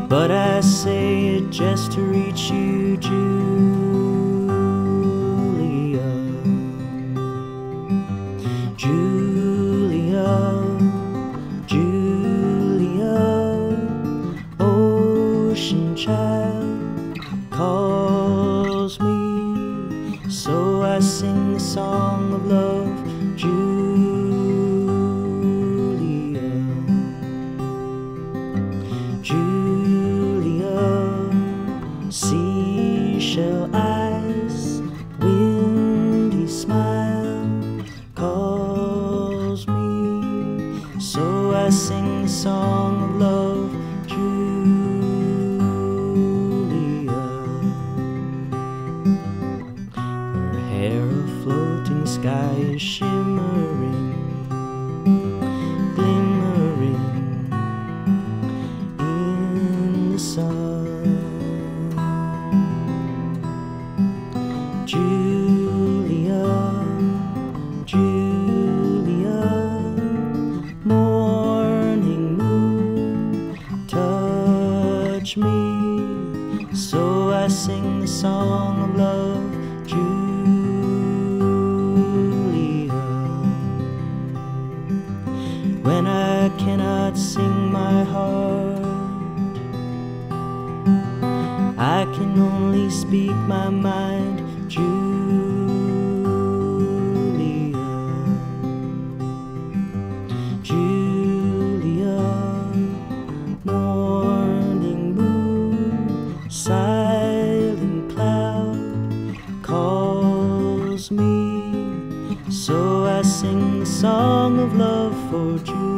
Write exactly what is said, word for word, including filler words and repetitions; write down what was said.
but I say it just to reach you, Julia. Julia, Julia, ocean child calls me, so I sing the song of love, Julia. Julia, seashell eyes, windy smile calls me, so I sing the song of love, Julia. Her hair a floating sky is shimmering, glimmering in the sun. Julia, Julia, morning moon, touch me, so I sing the song of love, Julia. When I cannot sing my heart, I can only speak my mind, Julia. Julia, morning moon, silent cloud calls me, so I sing the song of love for Julia.